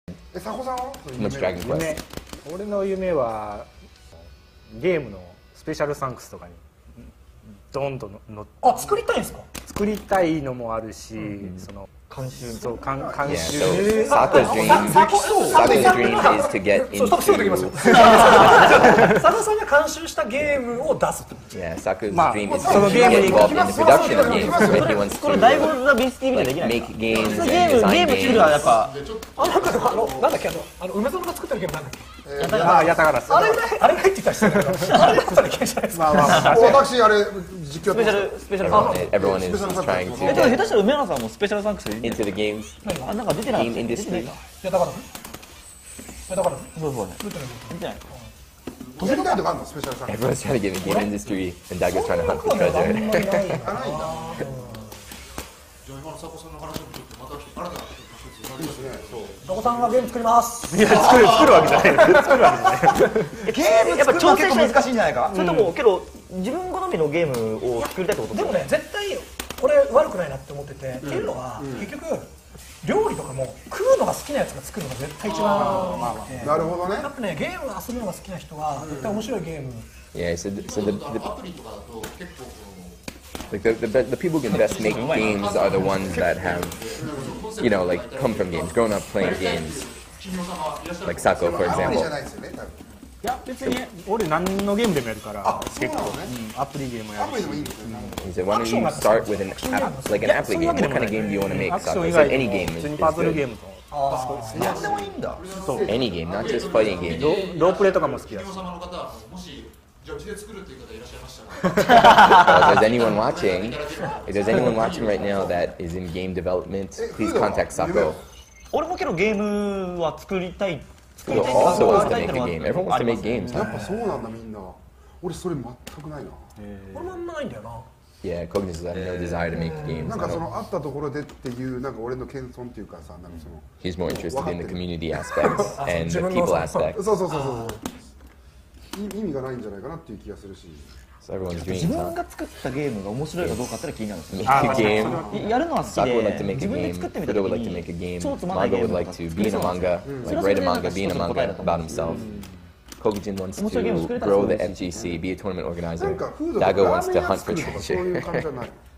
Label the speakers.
Speaker 1: 佐古さんは
Speaker 2: 夢、俺の夢はゲームのスペシャルサンクスとかにドンとの
Speaker 3: 作りたいんですか？
Speaker 2: 作りたいのもあるし、その監修
Speaker 4: Saka's dream is to get into.
Speaker 3: 佐藤さんが監修したゲームを出す。
Speaker 4: Yeah, Saka's dream is to get involved in the production of games. He wants
Speaker 5: これ第5ザビス TV でできない。
Speaker 4: make games and
Speaker 5: ゲーム
Speaker 4: design
Speaker 5: 作るのはやっ
Speaker 4: games.
Speaker 5: ぱ
Speaker 3: なんだっけ梅園が作ってるゲームなんだっけ？
Speaker 2: やたがらす。
Speaker 3: あれぐらいって言ったら失礼だけど、あれだったらいけないじゃないですか。
Speaker 1: 私あれ実況
Speaker 5: スペシャル
Speaker 4: Everyone is trying to
Speaker 5: 下手
Speaker 4: get
Speaker 5: したら梅原さんもスペシャルサンクスで
Speaker 4: into the games
Speaker 5: なんか出てない
Speaker 4: game
Speaker 5: 出てない
Speaker 4: industry.
Speaker 5: か
Speaker 3: だから
Speaker 5: そうそう出てない
Speaker 1: やりたいとかあるのスペシャルサンク
Speaker 4: Everyone's trying to get in the game industry, and Daga's trying to hunt for
Speaker 3: あんま
Speaker 4: treasure.
Speaker 3: りないな。
Speaker 6: じゃあ今の佐古さんの話をちょっとまた新たな一つ生まれましたね。
Speaker 3: 佐古さんがゲーム作ります。
Speaker 2: いや作るわけじゃない。
Speaker 5: ゲームやっぱ挑戦したい難しいんじゃないか。それともけど自分好みのゲームを作りたいってこと
Speaker 3: でもね、絶対これ悪くないなって思ってて、っていうのは結局料理とかも食うのが好きなやつが作るのが絶対一番いい。
Speaker 1: なるほどね。
Speaker 3: やっぱね、ゲーム遊ぶのが好きな人は絶対面白いゲーム。
Speaker 4: Yeah, so
Speaker 6: アプリとかだと結構
Speaker 4: the people who can best make games are the ones that have, like come from games, grown up playing games, like Sako, for
Speaker 1: アプリじゃ
Speaker 4: example.
Speaker 1: ないですよね多分。
Speaker 2: いや別に俺何のゲームでもやるから結構アプリゲームや
Speaker 1: アプリ
Speaker 2: るし。
Speaker 1: でもいいんですよね。
Speaker 4: He said, why don't you start with an app, like an apple game? What kind of game do you want to make?
Speaker 2: アクショ
Speaker 4: Sako
Speaker 2: ン以
Speaker 4: said
Speaker 2: 外
Speaker 4: any
Speaker 2: に
Speaker 4: game
Speaker 2: も普
Speaker 4: is
Speaker 2: 通にパズルゲー
Speaker 4: good.
Speaker 2: ムと
Speaker 5: 何でもいいんだ。
Speaker 4: Any game, not just fighting games.
Speaker 2: ロープレとかも好きだし。
Speaker 6: 様の方もしじゃあうちで作るっていう方いらっしゃいましたら
Speaker 4: If there's anyone watching right now that is in game development, please contact Sako.
Speaker 5: 俺もけどゲームは作りたい。
Speaker 4: Sako also wants to make a game. Everyone wants to make games.
Speaker 1: やっ
Speaker 4: Huh?
Speaker 1: ぱそうなんだみんな。俺それ全くないな。
Speaker 3: これもあんまないんだよな。
Speaker 4: Yeah, Kogniz says I have no desire to make games.
Speaker 1: なんかその会ったところでっていうなんか俺の謙遜っていうかさ、なんかその
Speaker 4: He's more interested in the community aspects and the people aspects.
Speaker 1: そう。意味がないんじゃないかなっていう気がするし。
Speaker 4: So everyone's
Speaker 5: 自
Speaker 4: dreams,
Speaker 5: 分
Speaker 4: huh?
Speaker 5: が作ったゲームが面白いかどうかってのは気になるんですよ。
Speaker 4: Make a game.
Speaker 5: やるのは好き
Speaker 4: Sako would like
Speaker 5: で
Speaker 4: to make
Speaker 5: 自
Speaker 4: a
Speaker 5: 分で
Speaker 4: game.
Speaker 5: 作ってみた
Speaker 4: Fudo
Speaker 5: 時
Speaker 4: would like to
Speaker 5: に
Speaker 4: make a game.
Speaker 5: 超つまんないゲ
Speaker 4: Mago
Speaker 5: ー
Speaker 4: would
Speaker 5: ム
Speaker 4: like to be in a manga, like write a manga, be in a manga about himself. Kogijin wants to grow the FGC, be a tournament organizer. Dago wants to hunt for
Speaker 1: そういう
Speaker 4: treasure.
Speaker 1: 感じじゃない。